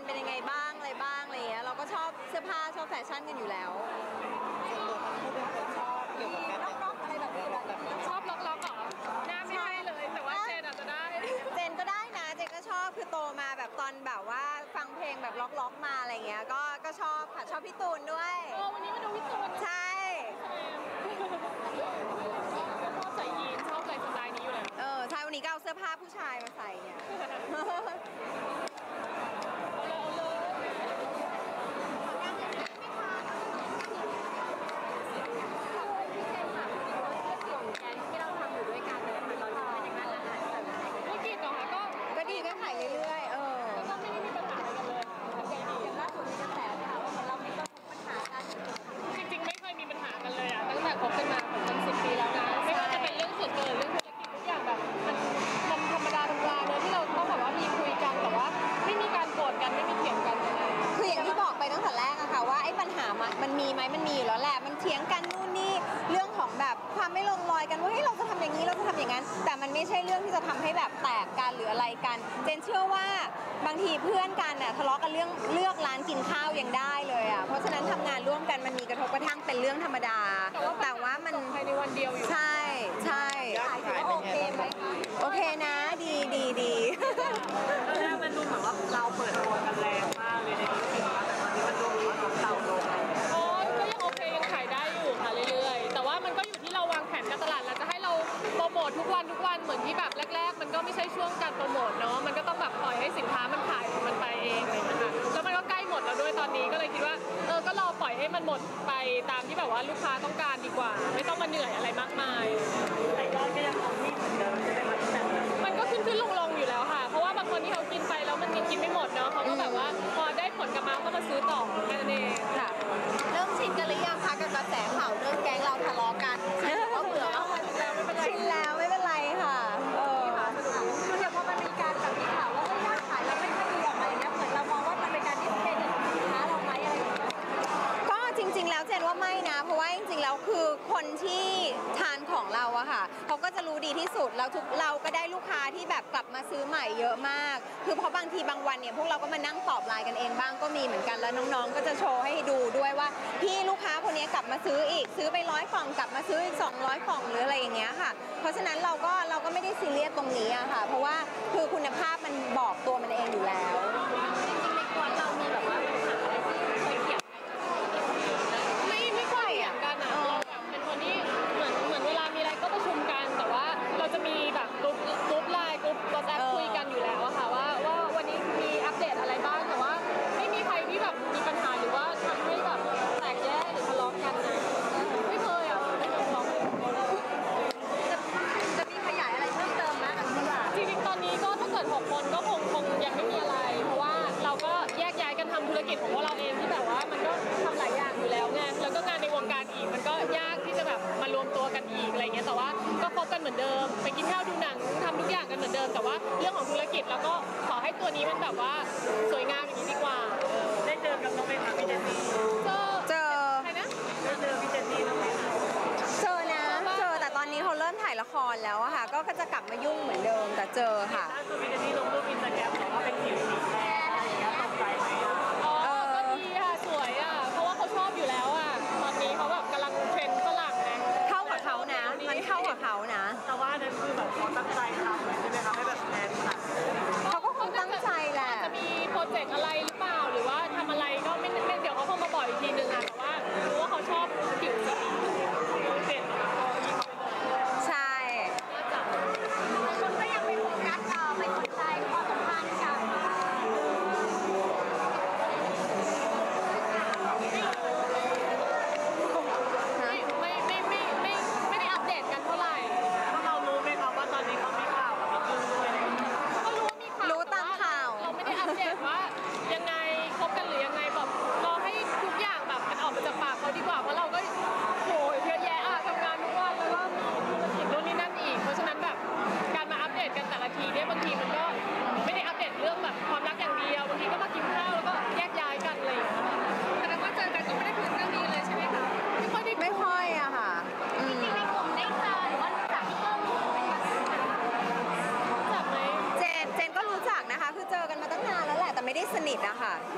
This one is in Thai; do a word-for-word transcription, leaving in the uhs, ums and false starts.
เป็นยังไงบ้างอะไรบ้างอะไรเงี้ยเราก็ชอบเสื้อผ้าชอบแฟชั่นกันอยู่แล้วล็อกๆอะไรแบบนี้ชอบล็อกๆเหรอหน้าไม่ให้เลยแต่ว่าเจนอาจจะได้เจนก็ได้นะเจนก็ชอบคือโตมาแบบตอนแบบว่าฟังเพลงแบบล็อกๆมาอะไรเงี้ยก็ก็ชอบค่ะชอบพี่ตูนด้วยโอ้วันนี้มาดูพี่ตูนใช่ชอบใส่ยีนชอบใส่สไตล์นี้อยู่แล้วเออใช่วันนี้ก็เอาเสื้อผ้าผู้ชายมาใส่เนี่ยดีก็ถ่ายเรื่อยๆเออก็ไม่ได้มีปัญหาอะไรกันเลยอย่างล่าสุดมีกระแสค่ะว่าเหมือนเรามีปัญหากันจริงๆไม่เคยมีปัญหากันเลยอ่ะตั้งแต่คบกันมาเป็นสิบปีแล้วนะไม่ว่าจะเป็นเรื่องส่วนตัวหรือเรื่องธุรกิจทุกอย่างแบบมันมันธรรมดาธรรมดาเลยที่เราต้องแบบว่ามีคุยกันแต่ว่าไม่มีการโกรธกันไม่มีเถียงกันเลยคืออย่างที่บอกไปตั้งแต่แรกอะค่ะว่าไอ้ปัญหามันมีไหมมันมีอยู่แล้วแหละมันเถียงกันนู่นนี่เรื่องของแบบความไม่ลงรอยกันว่าเฮ้ยเราจะทำอย่างนี้เราจะทำอย่างนั้นแต่มันไม่ใช่เรื่องที่จะทำให้แบบแตกกันหรืออะไรกันเจนเชื่อว่าบางทีเพื่อนกันน่ะทะเลาะกันเรื่องเลือกร้านกินข้าวยังได้เลยอะเพราะฉะนั้นทำงานร่วมกันมันมีกระทบกระทั่งเป็นเรื่องธรรมดาแต่ว่ามันภายในวันเดียวอยู่ใช่ใช่โอเคไหมคะโอเคนะดีดีดีตอนแรกมันดูเหมือนว่าเราเปิดตัวกันแรงมากเลยในที่สุดแต่ตอนนี้มันดูเหมือนว่าเราลงโอ้ก็ยังโอเคยังขายได้อยู่ค่ะเรื่อยๆแต่ว่ามันก็อยู่ที่เราวางแผนการตลาดแล้วจะให้เราโปรโมททุกวันทุกวันเหมือนที่แบบแรกๆมันก็ไม่ใช่ช่วงการโปรโมทเนาะมันก็ต้องแบบปล่อยให้สินค้ามันขายมันไปเองเลยนะคะแล้วมันก็ใกล้หมดแล้วด้วยตอนนี้ก็เลยคิดว่าเออก็รอปล่อยให้มันหมดไปตามที่แบบว่าลูกค้าต้องการดีกว่าไม่ต้องมาเหนื่อยอะไรมากมายแต่ยอดก็ยังคงที่เหมือนเดิมใช่ไหมคะมันก็ขึ้นขึ้นลงลงอยู่แล้วค่ะเพราะว่าบางคนที่เขากินไปแล้วมันกินไม่หมดเนาะเขาก็แบบว่าพอได้ผลกลับมาก็มาซื้อต่อแค่นั้นเองค่ะเริ่มชินกันหรือยังคะกับกระแสข่าวเรื่องแก๊งเราทะเลาะกันก็เบื่อเอาชินแล้วไม่เป็นไรค่ะเออคือเดี๋ยวพอมันมีการแบบมีข่าวว่าไม่ยอดขายแล้วไม่ค่อยดีออกมาอย่างเงี้ยเหมือนเรามองว่ามันเป็นการดิสเครดิตสินค้าเราไหมอะไรอย่างเงี้ยก็จริงๆแล้วเจนว่าไม่นะเพราะว่าจริงๆแล้วคือคนที่ทานของเราอะค่ะเขาก็จะรู้ดีที่สุดแล้วทุกเราก็ได้ลูกค้าที่แบบกลับมาซื้อใหม่เยอะมากคือเพราะบางทีบางวันเนี่ยพวกเราก็มานั่งตอบไลน์กันเองบ้างก็มีเหมือนกันแล้วน้องๆก็จะโชว์ให้ดูด้วยว่าพี่ลูกค้าคนนี้กลับมาซื้ออีกซื้อไปร้อยกล่องกลับมาซื้ออีกสองร้อยกล่องหรืออะไรอย่างเงี้ยค่ะเพราะฉะนั้นเราก็เราก็ไม่ได้ซีเรียสตรงนี้อะค่ะเพราะว่าคือคุณภาพมันบอกตัวมันเองอยู่แล้วจริงๆในกวนเรามีแบบว่าปัญหาอะไรที่เคยเถียงไม่ไม่ค่อยเถียงกันอะเราแบบเป็นคนที่เหมือนเหมือนเวลามีอะไรก็ประชุมกันแต่ว่าเราจะมีแบบกรุ๊ปกรุ๊ปไลน์กรุ๊ปวอทแอปคุยกันอยู่แล้วอะค่ะว่าว่าวันนี้มีอัปเดตอะไรบ้างแต่ว่าไม่มีใครที่แบบมีปัญหาหรือว่าทำให้แบบแตกแยกหรือทะเลาะกันนะไม่เคยอะไม่เคยทะเลาะกันจะจะมีขยายอะไรเพิ่มเติมไหมกับตลาดจริงๆตอนนี้ก็ถ้าเกิดหกคนก็คงคงยังไม่มีอะไรเพราะว่าเราก็แยกย้ายกันทำธุรกิจของพวกเราเองที่แบบว่ามันก็ทำหลายอย่างอยู่แล้วไงแล้วก็งานในวงการอีกมันก็ยากที่จะแบบมารวมตัวกันอีกอะไรเงี้ยแต่ว่าก็คบกันเหมือนเดิมไปกินข้าวดูหนังทำทุกอย่างกันเหมือนเดิมแต่ว่าเรื่องของธุรกิจแล้วก็ขอให้ตัวนี้มันแบบว่าสวยงามอย่างนี้ดีกว่าได้เจอกับน้องไหมคะพี่เจนนี่เจอเจอใครนะได้เจอพี่เจนนี่น้องไหมคะเจอนะเจอแต่ตอนนี้เขาเริ่มถ่ายละครแล้วอะค่ะก็จะกลับมายุ่งเหมือนเดิมแต่เจอค่ะล่าสุดพี่เจนนี่ลงรูปอินสตาแกรมบอกว่าเป็นผิวสีแดงอะไรอย่างเงี้ยตกใจไหมอ๋อก็ดีค่ะสวยอ่ะเพราะว่าเขาชอบอยู่แล้วอ่ะตอนนี้เขาแบบกำลังเทรนด์ฝรั่งไงเข้ากับเขานะมันเข้ากับเขานะแต่ว่านั่นคือแบบเขาตั้งใจทำเลยใช่ไหมคะให้แบบแทนขนาดเขาก็คงตั้งใจแหละจะมีโปรเจกต์อะไรหรือเปล่าหรือว่าทำอะไรก็ไม่ไม่เดี๋ยวเขาคงมาบอกอีกทีนึงอ่ะแต่ว่ารู้ว่าเขาชอบผิวสีเปลี่ยนใช่คนก็ยังไม่โฟกัสต่อไม่สนใจความสัมพันธ์กันไม่ไม่ไม่ไม่ไม่ไม่ได้อัปเดตกันเท่าไหร่ถ้าเรารู้ไหมคะว่าตอนนี้เขามีข่าวกับพี่กึ้งด้วยคนิทอะค่ะ